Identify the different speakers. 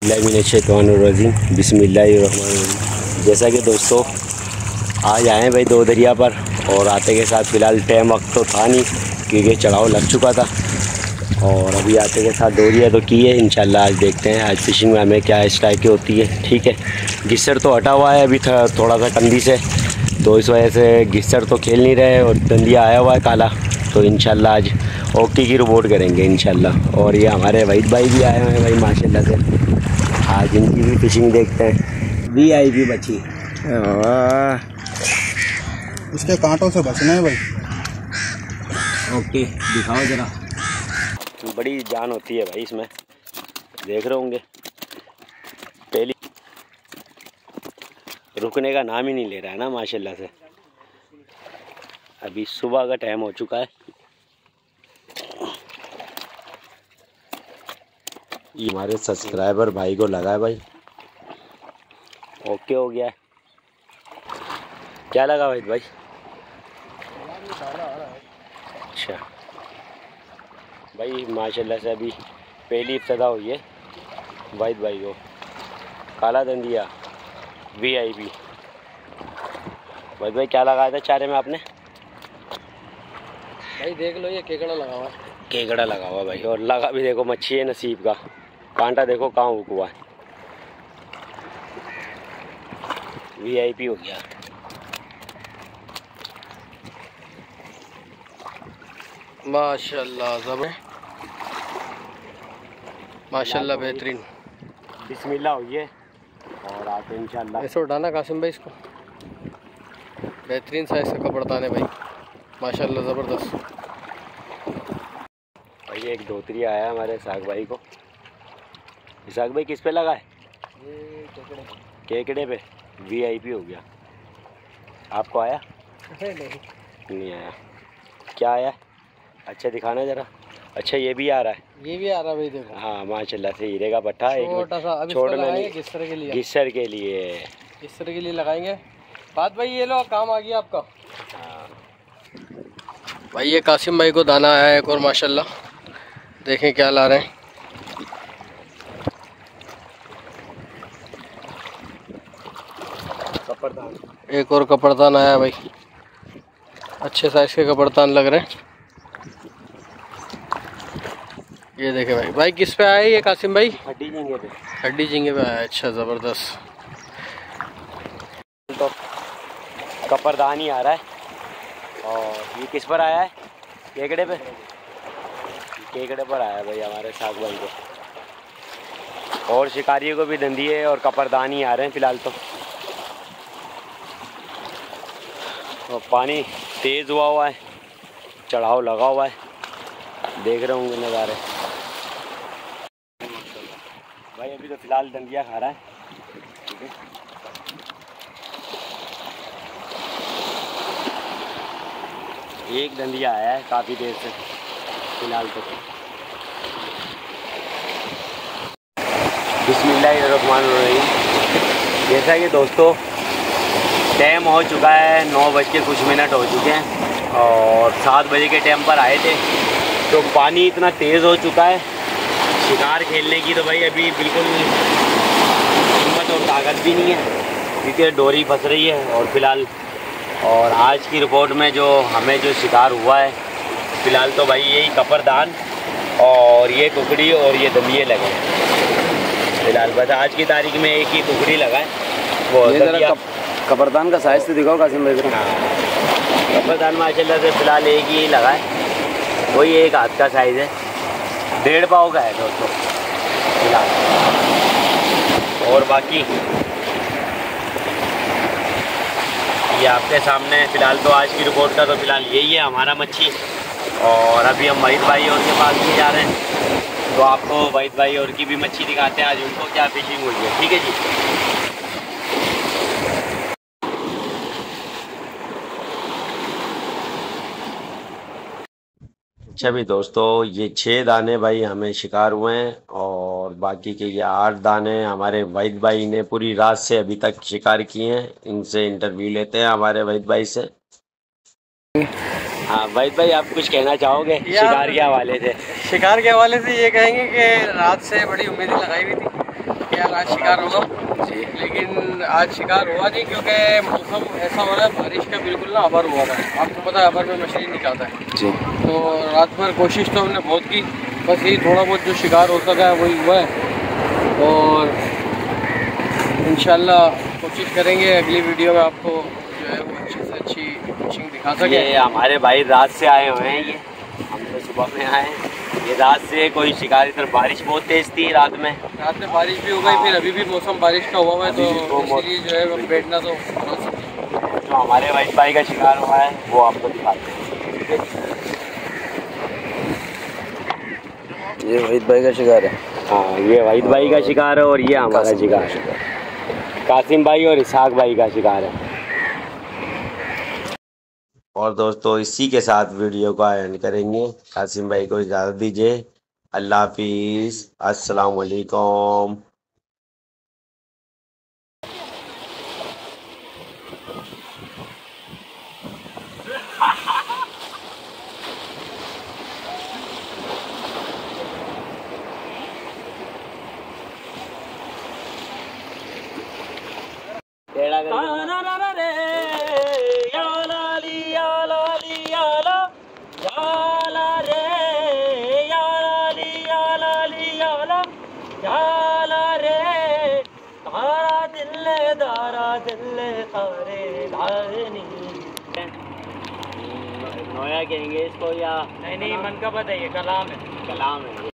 Speaker 1: बिस्मिल्लाहिर्रहमानिर्रहीम बिस्मिल्लाहिर्रहमानिर्रहीम। जैसा कि दोस्तों आज आए भाई दो दरिया पर और आते के साथ फ़िलहाल टाइम वक्त तो था नहीं क्योंकि चढ़ाव लग चुका था और अभी आते के साथ दोरिया तो की है। इंशाल्लाह आज देखते हैं आज फिशिंग में हमें क्या स्ट्राइक की होती है। ठीक है, गिस्सर तो हटा हुआ है अभी थोड़ा सा कंदी से, तो इस वजह से गिस्सर तो खेल नहीं रहे और दंदिया आया हुआ है काला, तो इंशाल्लाह आज ओके की रिपोर्ट करेंगे इंशाल्लाह। और ये हमारे वहीद भाई भी आए हुए हैं भाई माशाल्लाह से, आज इनकी भी फिशिंग देखते हैं। VIP बची
Speaker 2: इसके कांटों से बचना है भाई।
Speaker 1: ओके दिखाओ जरा, बड़ी जान होती है भाई इसमें, देख रहे होंगे पहली रुकने का नाम ही नहीं ले रहा है ना माशाल्लाह से। अभी सुबह का टाइम हो चुका है, ये हमारे सब्सक्राइबर भाई को लगा है भाई, ओके हो गया है। क्या लगा भाई? अच्छा भाई माशाल्लाह से अभी पहली इब्तिदा हुई है वाहिद भाई को। काला दंदिया VIP। वाहिद भाई क्या लगाया था चारे में आपने?
Speaker 2: भाई देख लो ये केकड़ा लगा हुआ है।
Speaker 1: केकड़ा लगा हुआ भाई, और लगा भी देखो मच्छी है नसीब का, कांटा देखो कहाँ हुक हुआ है। VIP हो गया।
Speaker 2: माशाल्लाह ज़बर, माशाल्लाह बेहतरीन।
Speaker 1: बिस्मिल्लाह हुई है और आते इंशाल्लाह।
Speaker 2: ऐसे उठाना कासिम भाई इसको, बेहतरीन साइज का कपड़तान है भाई माशाल्लाह ज़बरदस्त।
Speaker 1: भाई एक धोतरी आया हमारे इसाक भाई को। इसाक भाई किस पे लगा है?
Speaker 2: ये
Speaker 1: केकड़े पे। VIP हो गया। आपको आया?
Speaker 2: नहीं
Speaker 1: आया। क्या आया? अच्छा दिखाना ज़रा। अच्छा ये भी आ रहा है?
Speaker 2: ये भी आ रहा है भाई देखो।
Speaker 1: हाँ माशाल्लाह से हीरे का पट्टा
Speaker 2: छोटा सा, अब
Speaker 1: छोड़ना
Speaker 2: लगाएंगे
Speaker 1: नहीं,
Speaker 2: गिस्सर के लिए।
Speaker 1: गिस्सर के लिए,
Speaker 2: गिस्सर के लिए लगाएंगे। बात भाई ये लो काम आ गया आपका।
Speaker 1: हाँ।
Speaker 2: भाई ये कासिम भाई को दाना आया है एक और माशाल्लाह, देखें क्या ला रहे हैं।
Speaker 1: कपड़दान, एक
Speaker 2: और कपड़तान आया भाई, अच्छे साइज के कपड़तान लग रहे हैं। ये देखे भाई। भाई किस पे आया ये कासिम भाई?
Speaker 1: हड्डी झींगे पे।
Speaker 2: हड्डी झींगे पे आया। अच्छा ज़बरदस्त।
Speaker 1: तो कपड़दान ही आ रहा है। और ये किस पर आया है? केकड़े पे। केकड़े पर आया भाई हमारे साग भाई को, और शिकारियों को भी दंदिए और कपड़दान ही आ रहे हैं फ़िलहाल तो। और पानी तेज़ हुआ है, चढ़ाव लगा हुआ है, देख रहे होंगे नज़ारे। भाई अभी तो फ़िलहाल दंदिया खा रहा है। ठीक है, एक दंदिया आया है काफ़ी देर से फ़िलहाल तो। बिस्मिल्लाहिर्रहमानिर्रहीम। जैसा कि दोस्तों टाइम हो चुका है 9:00 हो चुके हैं और 7 बजे के टाइम पर आए थे, तो पानी इतना तेज़ हो चुका है शिकार खेलने की तो भाई अभी बिल्कुल हिम्मत और ताकत भी नहीं है क्योंकि डोरी फंस रही है। और फ़िलहाल और आज की रिपोर्ट में जो हमें जो शिकार हुआ है फ़िलहाल तो भाई यही कपड़दान और ये कुकड़ी और ये दंदिये लगे हैं फ़िलहाल। बस आज की तारीख में एक ही कुकड़ी लगा है, वो
Speaker 2: कपड़तान का साइज तो दिखाओ कासिम भाई।
Speaker 1: हाँ कपड़दान माशाल्लाह से फ़िलहाल एक ही लगा है, वही एक हाथ का साइज़ है, 1.5 पाव का है दोस्तों फ़िलहाल। और बाकी ये आपके सामने फ़िलहाल तो आज की रिपोर्ट का तो फ़िलहाल यही है हमारा मच्छी। और अभी हम वहीद भाई और के पास भी जा रहे हैं, तो आपको वहीद भाई और की भी मच्छी दिखाते हैं आज उनको क्या फिशिंग हुई है। ठीक है जी। अच्छा भी दोस्तों ये 6 दाने भाई हमें शिकार हुए हैं और बाकी के ये 8 दाने हमारे वहीद भाई ने पूरी रात से अभी तक शिकार किए हैं। इनसे इंटरव्यू लेते हैं हमारे वहीद भाई से। हाँ वहीद भाई आप कुछ कहना चाहोगे शिकार के हवाले से?
Speaker 2: शिकार के हवाले से ये कहेंगे कि रात से बड़ी उम्मीदें लगाई हुई थी कि यार आज शिकार होगा, लेकिन आज शिकार हुआ नहीं क्योंकि मौसम ऐसा हो रहा है, बारिश का बिल्कुल ना अबर हुआ था। आपको पता है अबर में मछली निकालता है जी। तो रात भर कोशिश तो हमने बहुत की, बस यही थोड़ा बहुत जो शिकार हो सका है वही हुआ है। और इंशाल्लाह कोशिश करेंगे अगली वीडियो में आपको जो है वो अच्छी से अच्छी फिशिंग दिखा सके।
Speaker 1: ये हमारे भाई रात से आए हुए हैं, ये हम तो सुबह में आए हैं। ये रात से कोई शिकार, इधर बारिश बहुत तेज़ थी रात में
Speaker 2: बारिश भी हो गई, फिर अभी भी मौसम बारिश का हुआ है, तो इसलिए जो है बैठना तो
Speaker 1: जो हमारे वाइट भाई का शिकार हुआ है वो आपको दिखाते हैं।
Speaker 2: ये वाहिद भाई का शिकार है।
Speaker 1: हाँ, ये वाहिद भाई का शिकार है और ये हमारा शिकार है, कासिम भाई और इसहाक भाई का शिकार है। और दोस्तों इसी के साथ वीडियो को एंड करेंगे। कासिम भाई को इजाज़त दीजिए। अल्लाह हाफिज़, अस्सलाम वालेकुम। नोया कहेंगे इसको या नहीं, मन का पता है, ये कलाम है, कलाम है।